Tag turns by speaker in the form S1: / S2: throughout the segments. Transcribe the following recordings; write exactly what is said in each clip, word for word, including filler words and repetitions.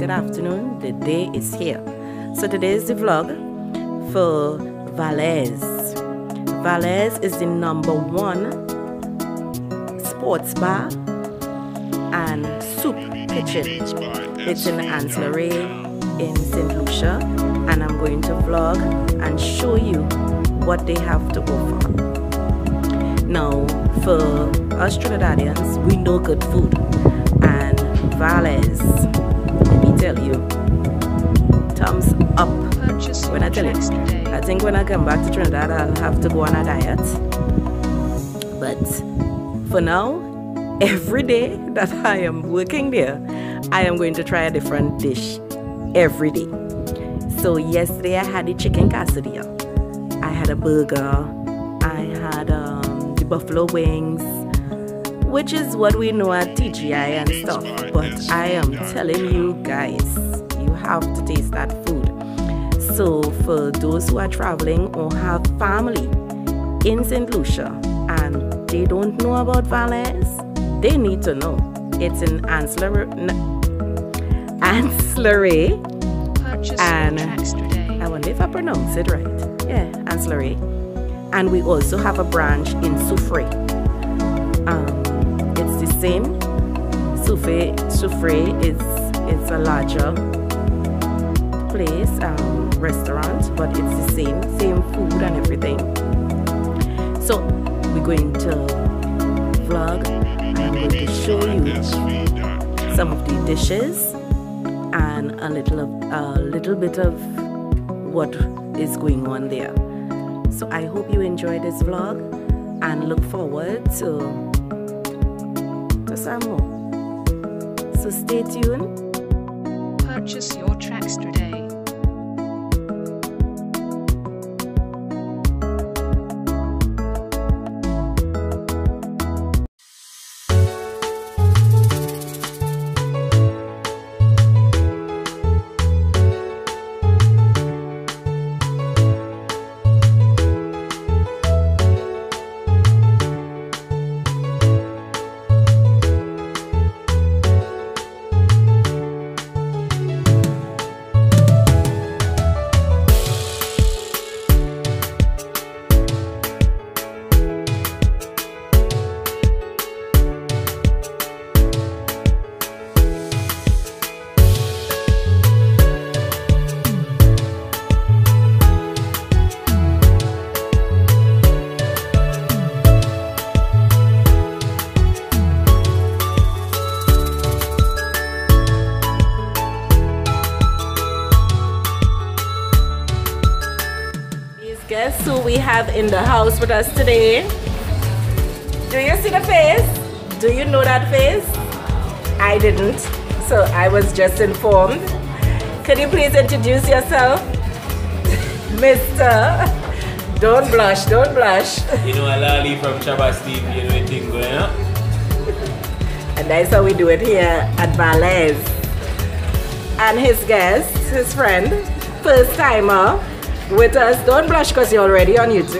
S1: good afternoon. The day is here. So today is the vlog for Valles. Valles is the number one sports bar and soup kitchen. It's in Ancillary in Saint Lucia, and I'm going to vlog and show you what they have to offer. Now, for us Trinidadians, we know good food, and Valles, let me tell you, thumbs up. When I tell you, I think when I come back to Trinidad, I'll have to go on a diet. But for now, every day that I am working there, I am going to try a different dish every day. So yesterday I had the chicken quesadilla, I had a burger, I had um, the buffalo wings, which is what we know at T G I and stuff. But I am telling you guys, you have to taste that food. So for those who are traveling or have family in Saint Lucia and they don't know about Valles, they need to know. It's in Ancillary, Ancillary, and I wonder if I pronounce it right. Yeah, Ancillary. And we also have a branch in Soufriere. Um, it's the same. Soufriere, Soufriere is it's a larger place, um, restaurant, but it's the same, same food and everything. So we're going to vlog, and I'm going to show you some of the dishes and a little of a little bit of what is going on there. So I hope you enjoy this vlog and look forward to to some more. So stay tuned.
S2: Purchase your tracks today.
S1: Guess who we have in the house with us today? Do you see the face? Do you know that face? I didn't, so I was just informed. Could you please introduce yourself? Mister Don't blush, don't blush.
S3: You know, Alali from Chabastine, you know anything going on?
S1: And that's how we do it here at Valles. And his guest, his friend, first timer with us. Don't blush because you're already on YouTube.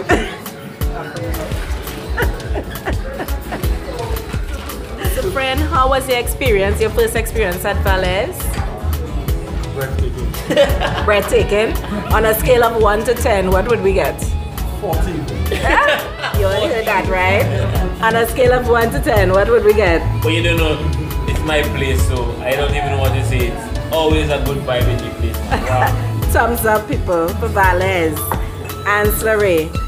S1: So friend, how was your experience, your first experience at Valles?
S3: Breathtaking.
S1: Breathtaking. On a scale of one to ten, what would we get?
S3: fourteen.
S1: You already heard that, right? On a scale of one to ten, what would we get?
S3: But you don't know, it's my place, so I don't even know what to say. It's always a good vibe in the place. Wow.
S1: Thumbs up, people, for Valles. Ancillary.